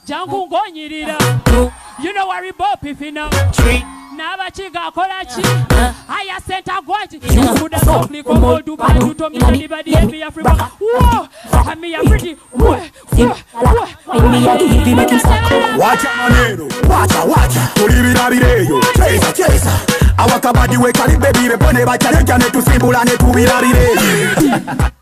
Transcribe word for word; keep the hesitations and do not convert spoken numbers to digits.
Jangu ngonyirira. You know worry about pifina. Naba chiga kolachi. Aya center gwaji. Kuda sokli kongo du badu to mi badi badi emi Africa. Whoa, ami Africa. Whoa, wacha maneno, wacha wacha. Tulibira bireyo, cheza cheza. Awakabadi we kali baby repone bachale kane tusimbulane tubira bireyo.